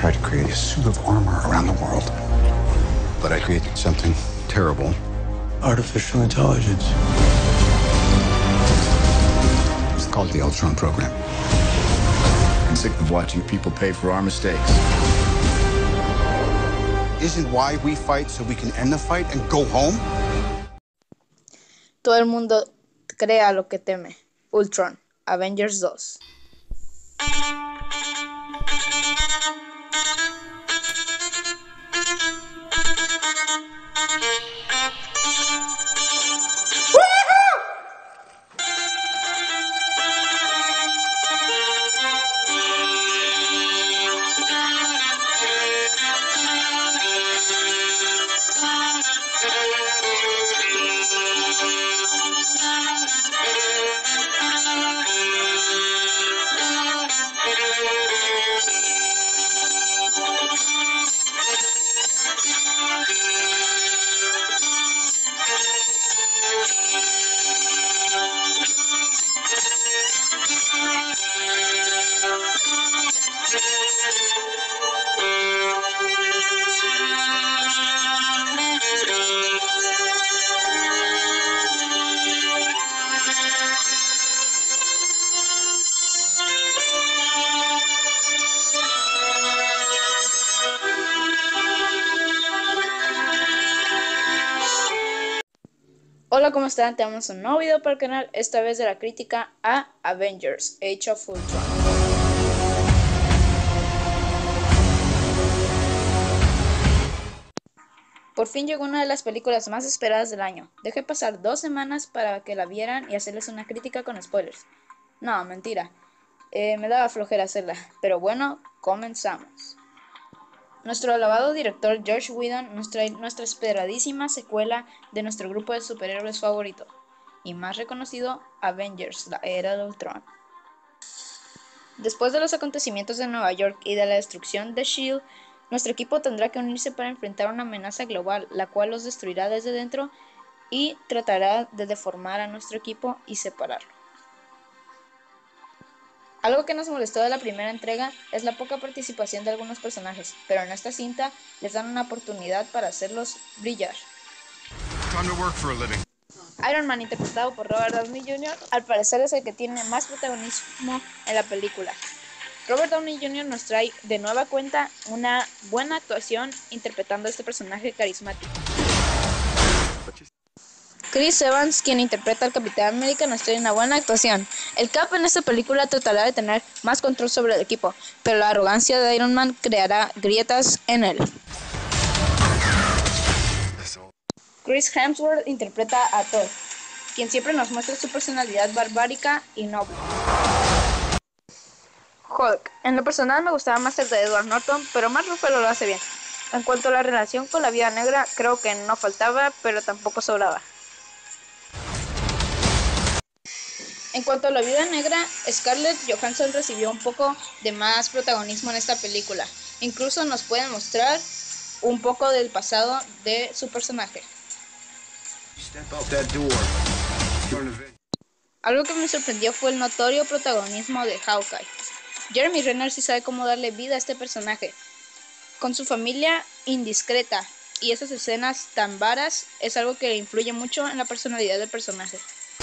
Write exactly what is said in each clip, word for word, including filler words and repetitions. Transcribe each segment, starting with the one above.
tried to create a suit of armor around the world, but I created something terrible. Artificial intelligence. It's called the Ultron program. I'm sick of watching people pay for our mistakes. Isn't why we fight so we can end the fight and go home? Todo el mundo crea lo que teme. Ultron, Avengers dos. Hola, ¿cómo están? Tenemos un nuevo video para el canal, esta vez de la crítica a Avengers: Age of Ultron. Por fin llegó una de las películas más esperadas del año. Dejé pasar dos semanas para que la vieran y hacerles una crítica con spoilers. No, mentira. Eh, me daba flojera hacerla, pero bueno, comenzamos. Nuestro alabado director Joss Whedon nos trae nuestra esperadísima secuela de nuestro grupo de superhéroes favorito y más reconocido, Avengers: La Era de Ultron. Después de los acontecimientos de Nueva York y de la destrucción de S H I E L D, nuestro equipo tendrá que unirse para enfrentar una amenaza global, la cual los destruirá desde dentro y tratará de deformar a nuestro equipo y separarlo. Algo que nos molestó de la primera entrega es la poca participación de algunos personajes, pero en esta cinta les dan una oportunidad para hacerlos brillar. Iron Man, interpretado por Robert Downey junior, al parecer es el que tiene más protagonismo en la película. Robert Downey junior nos trae de nueva cuenta una buena actuación interpretando a este personaje carismático. Chris Evans, quien interpreta al Capitán América, nos trae una buena actuación. El Cap en esta película tratará de tener más control sobre el equipo, pero la arrogancia de Iron Man creará grietas en él. Chris Hemsworth interpreta a Thor, quien siempre nos muestra su personalidad barbárica y noble. Hulk, en lo personal me gustaba más el de Edward Norton, pero Mark Ruffalo lo hace bien. En cuanto a la relación con la Viuda Negra, creo que no faltaba, pero tampoco sobraba. En cuanto a la Viuda Negra, Scarlett Johansson recibió un poco de más protagonismo en esta película. Incluso nos pueden mostrar un poco del pasado de su personaje. Algo que me sorprendió fue el notorio protagonismo de Hawkeye. Jeremy Renner sí sabe cómo darle vida a este personaje. Con su familia indiscreta y esas escenas tan varas es algo que influye mucho en la personalidad del personaje.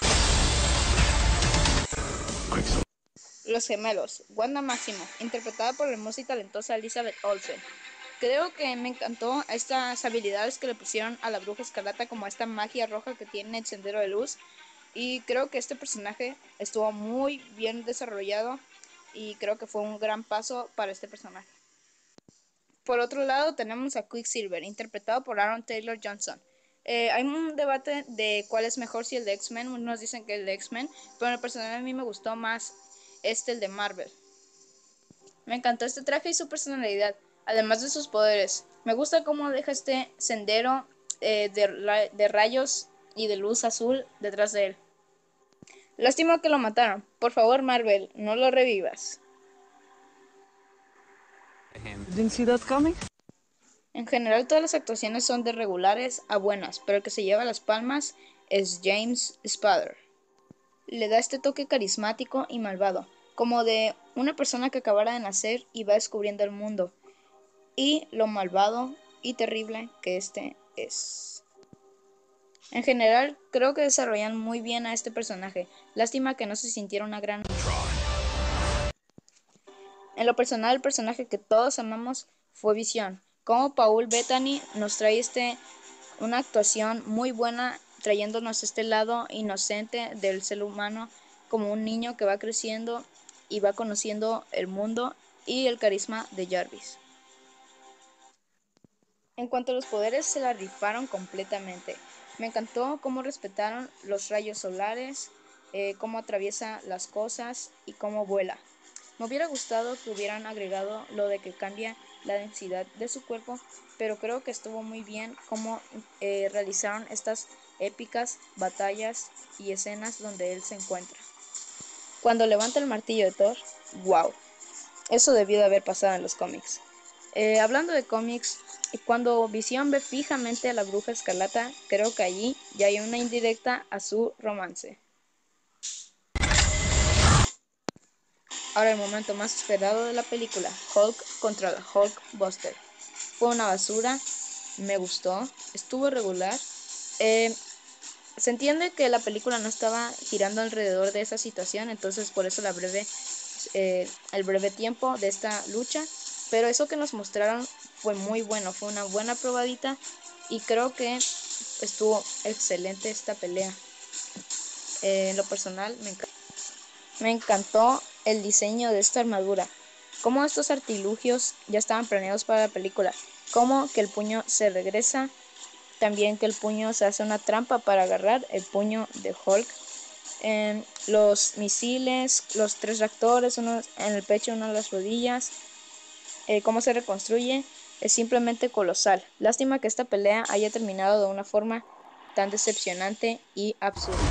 Los gemelos, Wanda Maximoff, interpretada por la hermosa y talentosa Elizabeth Olsen. Creo que me encantó estas habilidades que le pusieron a la Bruja Escarlata, como esta magia roja que tiene el sendero de luz, y creo que este personaje estuvo muy bien desarrollado y creo que fue un gran paso para este personaje. Por otro lado tenemos a Quicksilver, interpretado por Aaron Taylor Johnson. Eh, hay un debate de cuál es mejor, si el de X-Men. Unos dicen que el de X-Men, pero en el personal a mí me gustó más este, el de Marvel. Me encantó este traje y su personalidad, además de sus poderes. Me gusta cómo deja este sendero eh, de, de rayos y de luz azul detrás de él. Lástima que lo mataron. Por favor, Marvel, no lo revivas. Didn't see that coming. En general todas las actuaciones son de regulares a buenas, pero el que se lleva las palmas es James Spader. Le da este toque carismático y malvado, como de una persona que acabara de nacer y va descubriendo el mundo. y lo malvado y terrible que este es. En general, creo que desarrollan muy bien a este personaje. Lástima que no se sintiera una gran... En lo personal, el personaje que todos amamos fue Visión. Como Paul Bettany nos trae este, una actuación muy buena, trayéndonos este lado inocente del ser humano, como un niño que va creciendo y va conociendo el mundo y el carisma de Jarvis. En cuanto a los poderes, se la rifaron completamente. Me encantó cómo respetaron los rayos solares, eh, cómo atraviesa las cosas y cómo vuela. Me hubiera gustado que hubieran agregado lo de que cambia la densidad de su cuerpo, pero creo que estuvo muy bien cómo eh, realizaron estas épicas batallas y escenas donde él se encuentra. Cuando levanta el martillo de Thor, wow, eso debió de haber pasado en los cómics. Eh, hablando de cómics, cuando Visión ve fijamente a la Bruja Escarlata, creo que allí ya hay una indirecta a su romance. Ahora el momento más esperado de la película, Hulk contra la Hulkbuster. Fue una basura, me gustó, estuvo regular. Eh, se entiende que la película no estaba girando alrededor de esa situación, entonces por eso la breve, eh, el breve tiempo de esta lucha. Pero eso que nos mostraron fue muy bueno, fue una buena probadita y creo que estuvo excelente esta pelea. Eh, en lo personal me encantó. Me encantó el diseño de esta armadura, cómo estos artilugios ya estaban planeados para la película, cómo que el puño se regresa, también que el puño se hace una trampa para agarrar el puño de Hulk, eh, los misiles, los tres reactores, uno en el pecho, uno en las rodillas, eh, cómo se reconstruye, es simplemente colosal. Lástima que esta pelea haya terminado de una forma tan decepcionante y absurda.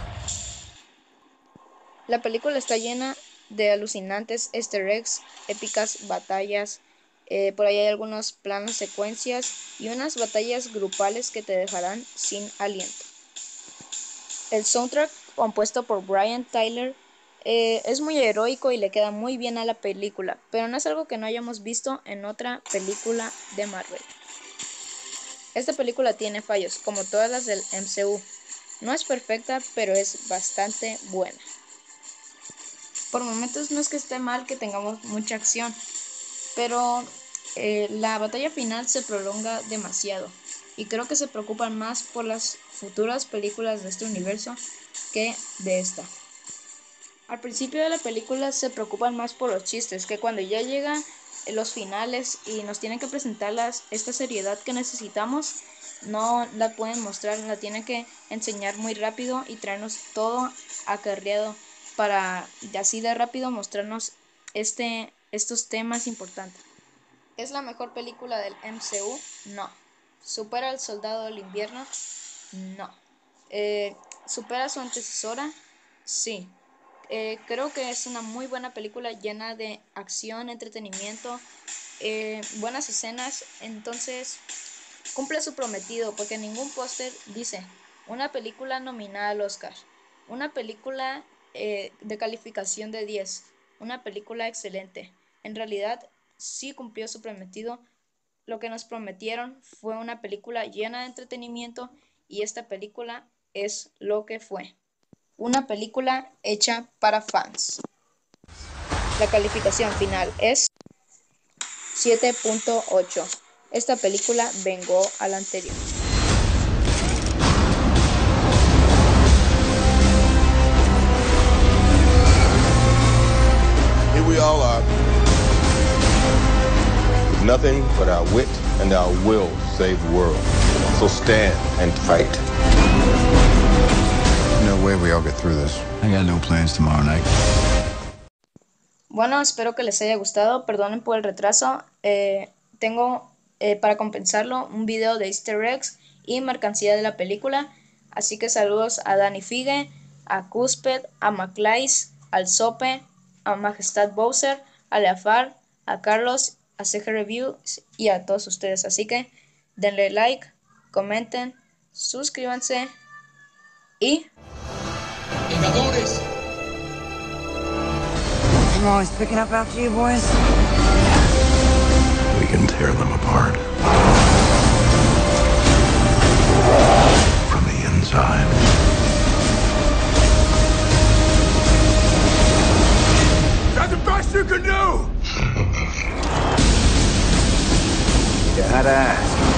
La película está llena de alucinantes easter eggs, épicas batallas, eh, por ahí hay algunos planos secuencias y unas batallas grupales que te dejarán sin aliento. El soundtrack, compuesto por Brian Tyler, eh, es muy heroico y le queda muy bien a la película, pero no es algo que no hayamos visto en otra película de Marvel. Esta película tiene fallos, como todas las del M C U. No es perfecta, pero es bastante buena. Por momentos no es que esté mal que tengamos mucha acción, pero eh, la batalla final se prolonga demasiado y creo que se preocupan más por las futuras películas de este universo que de esta. Al principio de la película se preocupan más por los chistes, que cuando ya llegan los finales y nos tienen que presentar las, esta seriedad que necesitamos, no la pueden mostrar, la tienen que enseñar muy rápido y traernos todo acarreado para así de rápido mostrarnos este, estos temas importantes. ¿Es la mejor película del M C U? No. ¿Supera El Soldado del Invierno? No. Eh, ¿Supera su antecesora? Sí. Eh, creo que es una muy buena película llena de acción, entretenimiento, eh, buenas escenas, entonces cumple su prometido porque ningún póster dice una película nominada al Oscar, una película eh, de calificación de diez, una película excelente. En realidad sí cumplió su prometido. Lo que nos prometieron fue una película llena de entretenimiento y esta película es lo que fue. Una película hecha para fans. La calificación final es siete punto ocho. Esta película vengó a la anterior. Here we all are, with nothing but our wit and our will to save the world. So stand and fight. No way we all get through this. I got no plans tomorrow night. Bueno, espero que les haya gustado. Perdonen por el retraso. Eh, tengo eh, para compensarlo un video de easter eggs y mercancía de la película. Así que saludos a Dani Figue, a Cusped, a Maclais, al Sope, a Majestad Bowser, a Leafar, a Carlos, a C G Reviews y a todos ustedes. Así que denle like, comenten, suscríbanse y... Vengadores. I'm always picking up after you boys. We can tear them badass.